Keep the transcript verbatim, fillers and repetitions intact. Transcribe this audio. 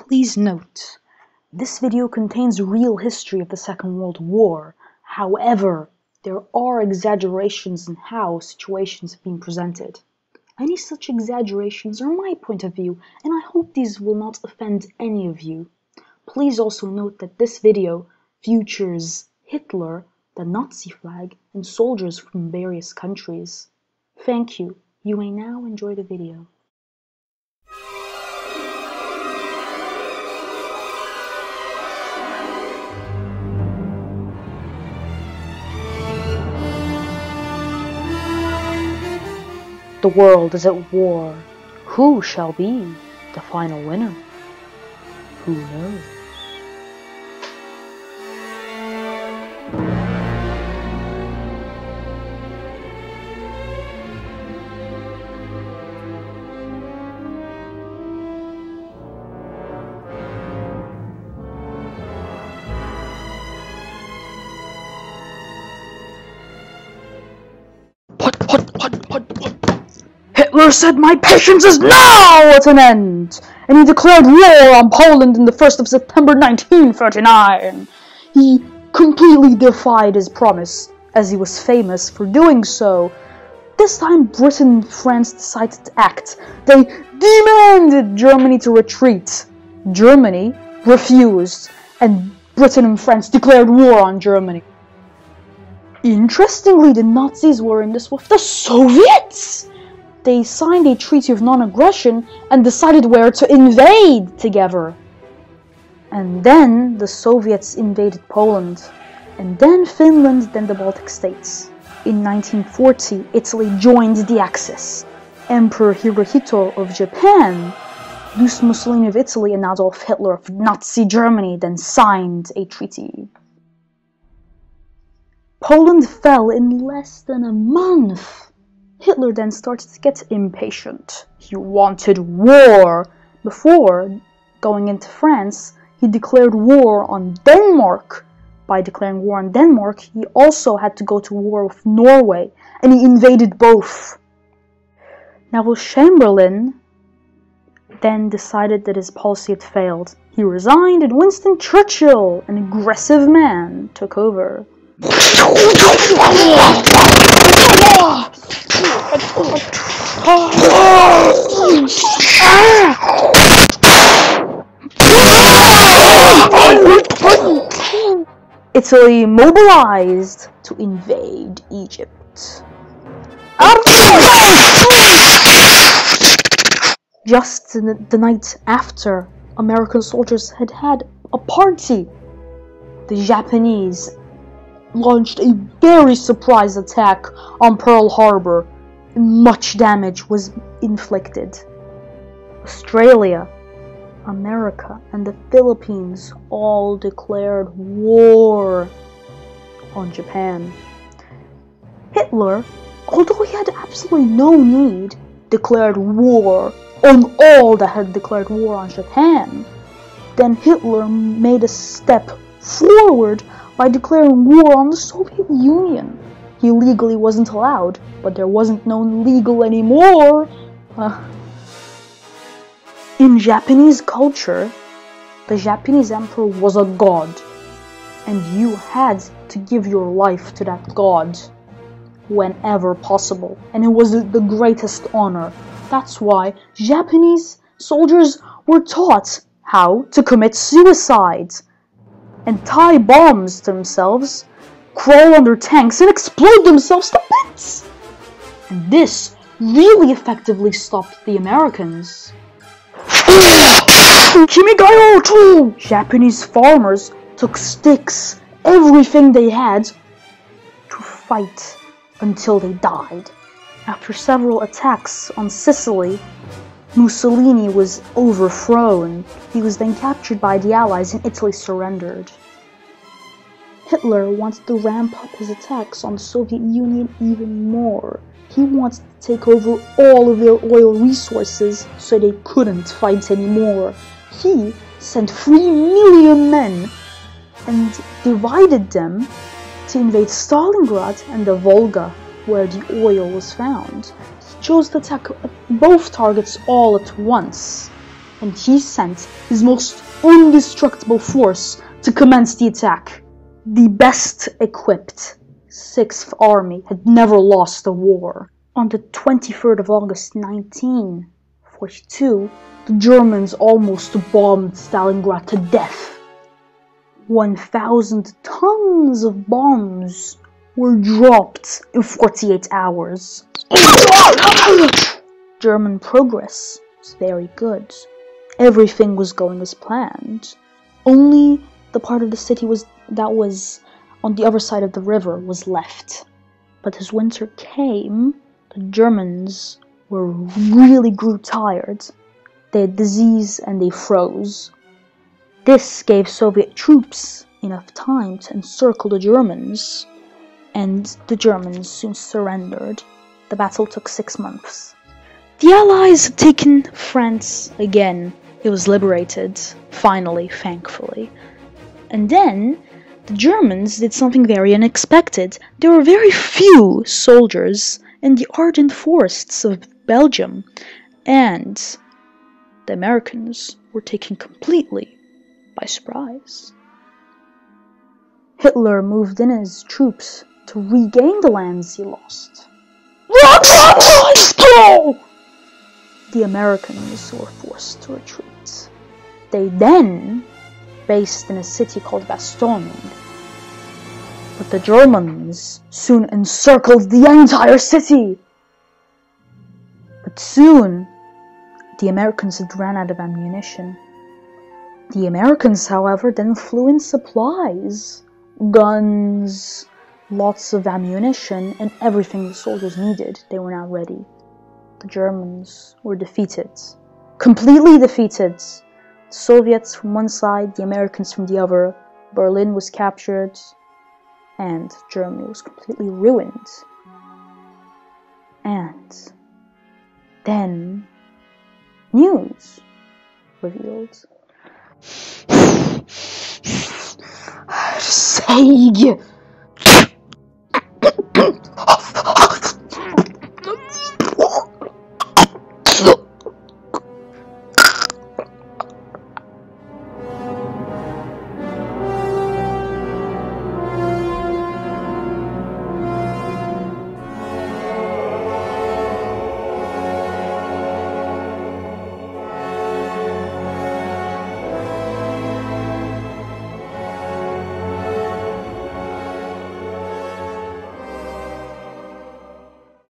Please note, this video contains real history of the Second World War. However, there are exaggerations in how situations have been presented. Any such exaggerations are my point of view, and I hope these will not offend any of you. Please also note that this video features Hitler, the Nazi flag, and soldiers from various countries. Thank you. You may now enjoy the video. The world is at war. Who shall be the final winner? Who knows? What, what, what, what, what? Hitler said, "My patience is now at an end," and he declared war on Poland on the first of September nineteen thirty-nine. He completely defied his promise, as he was famous for doing so. This time Britain and France decided to act. They demanded Germany to retreat. Germany refused, and Britain and France declared war on Germany. Interestingly, the Nazis were in this with the Soviets. They signed a treaty of non-aggression and decided where to invade together. And then the Soviets invaded Poland, and then Finland, then the Baltic states. In nineteen forty, Italy joined the Axis. Emperor Hirohito of Japan, Louis Mussolini of Italy, and Adolf Hitler of Nazi Germany then signed a treaty. Poland fell in less than a month. Hitler then started to get impatient. He wanted war. Before going into France, he declared war on Denmark. By declaring war on Denmark, he also had to go to war with Norway, and he invaded both. Neville Chamberlain then decided that his policy had failed. He resigned, and Winston Churchill, an aggressive man, took over. Italy mobilized to invade Egypt. Just the night after, American soldiers had had a party. The Japanese launched a very surprise attack on Pearl Harbor. Much damage was inflicted. Australia, America, and the Philippines all declared war on Japan. Hitler, although he had absolutely no need, declared war on all that had declared war on Japan. Then Hitler made a step forward by declaring war on the Soviet Union. He legally wasn't allowed, but there wasn't no legal anymore. Uh, in Japanese culture, the Japanese emperor was a god, and you had to give your life to that god whenever possible, and it was the greatest honor. That's why Japanese soldiers were taught how to commit suicide and tie bombs to themselves, crawl under tanks, and explode themselves to bits. And this really effectively stopped the Americans. Kimigayo too! Japanese farmers took sticks, everything they had, to fight until they died. After several attacks on Sicily, Mussolini was overthrown. He was then captured by the Allies, and Italy surrendered. Hitler wanted to ramp up his attacks on the Soviet Union even more. He wanted to take over all of their oil resources so they couldn't fight anymore. He sent three million men and divided them to invade Stalingrad and the Volga, where the oil was found. He chose to attack both targets all at once. and he sent his most indestructible force to commence the attack. The best equipped Sixth Army had never lost a war. On the twenty-third of August nineteen forty-two, the Germans almost bombed Stalingrad to death. one thousand tons of bombs were dropped in forty-eight hours. German progress was very good. Everything was going as planned. Only the part of the city was that was on the other side of the river was left. But as winter came, the Germans were really grew tired. They had disease and they froze. This gave Soviet troops enough time to encircle the Germans, and the Germans soon surrendered. The battle took six months. The Allies had taken France again. It was liberated, finally, thankfully. And then, the Germans did something very unexpected. There were very few soldiers in the ardent forests of Belgium, and the Americans were taken completely by surprise. Hitler moved in his troops to regain the lands he lost. The Americans were forced to retreat. They then based in a city called Bastogne. But the Germans soon encircled the entire city. But soon, the Americans had ran out of ammunition. The Americans, however, then flew in supplies, guns, lots of ammunition, and everything the soldiers needed. They were now ready. The Germans were defeated, completely defeated. The Soviets from one side, the Americans from the other. Berlin was captured, and Germany was completely ruined. And then news revealed. Sieg!